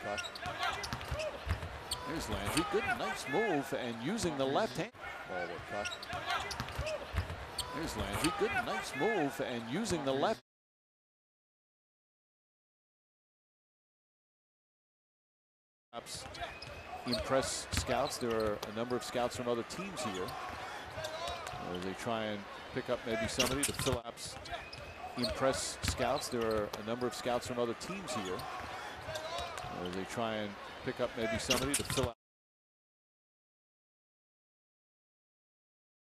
puck. Here's Landry. Good, nice move, and using the left hand. Forward puck. Here's Landry. Good, nice move, and using the left. Impress scouts. There are a number of scouts from other teams here. They try and pick up maybe somebody to fill up. Impress scouts. There are a number of scouts from other teams here. They try and pick up maybe somebody to fill up.